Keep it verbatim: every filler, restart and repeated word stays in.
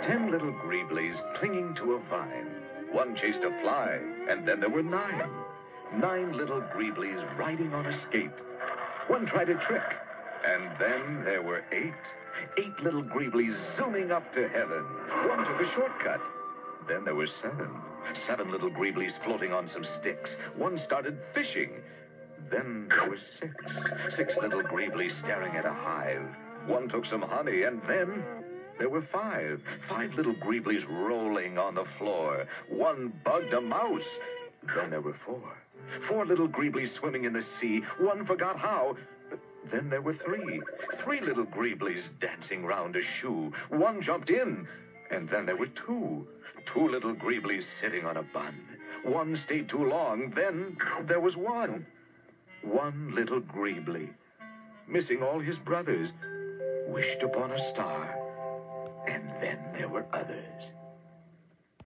Ten little Greeblies clinging to a vine. One chased a fly, and then there were nine. Nine little Greeblies riding on a skate. One tried a trick, and then there were eight. Eight little Greeblies zooming up to heaven. One took a shortcut. Then there were seven. Seven little Greeblies floating on some sticks. One started fishing. Then there were six. Six little Greeblies staring at a hive. One took some honey, and then there were five. Five little Greeblies rolling on the floor. One bugged a mouse. Then there were four. Four little Greeblies swimming in the sea. One forgot how. But then there were three. Three little Greeblies dancing round a shoe. One jumped in. And then there were two. Two little Greeblies sitting on a bun. One stayed too long. Then there was one. One little Greebly, missing all his brothers, wished upon a star. And then there were others.